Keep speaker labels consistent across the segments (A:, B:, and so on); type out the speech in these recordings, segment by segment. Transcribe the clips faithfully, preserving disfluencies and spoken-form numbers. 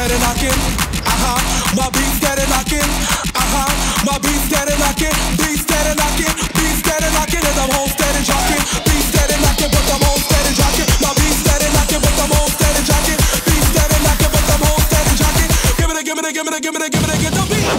A: steady knocking. Uh-huh. My beat steady knocking. Uh-huh. My beat steady knocking. Beat steady knocking. Beat steady knocking. And I'm home steady jocking. Beat steady knocking, but I'm home steady jocking. My beat steady knocking, but I'm home steady jocking. Beat steady knocking, but I'm home steady jocking. Give it a, give it a, give it a, give it a, give it a, get the beat.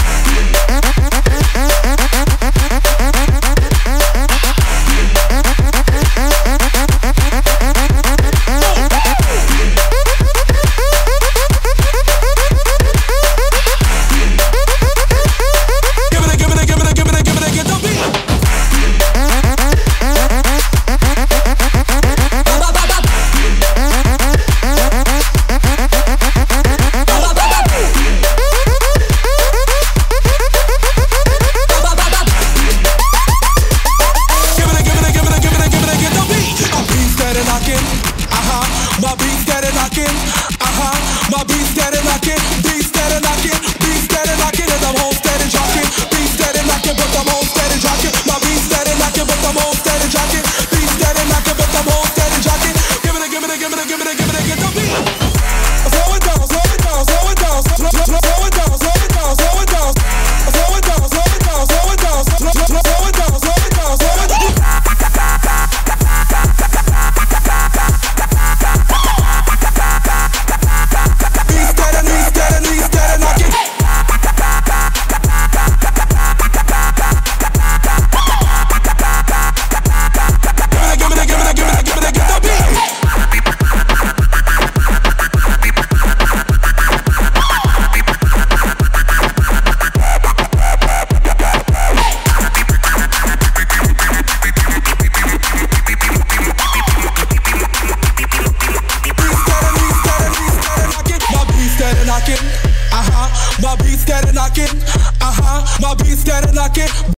A: My beat steady knocking, uh-huh. My beat steady knocking, beat steady knocking, beat steady knocking, and I'm home steady jocking. Beat steady knocking, but I'm home steady jocking. My beat steady knocking, but I'm home steady jocking. Beat steady knocking, but I'm home steady jocking. Give it a, give it a, give it a, give it a, give it a, get the beat. Slow it down, slow it down, slow it down, slow it down, slow it down, slow it down, slow it down, slow it down, slow it down, slow it down, slow it down, slow it down, slow it down. Uh-huh, my beat steady knocking. Uh-huh, my beat steady knocking.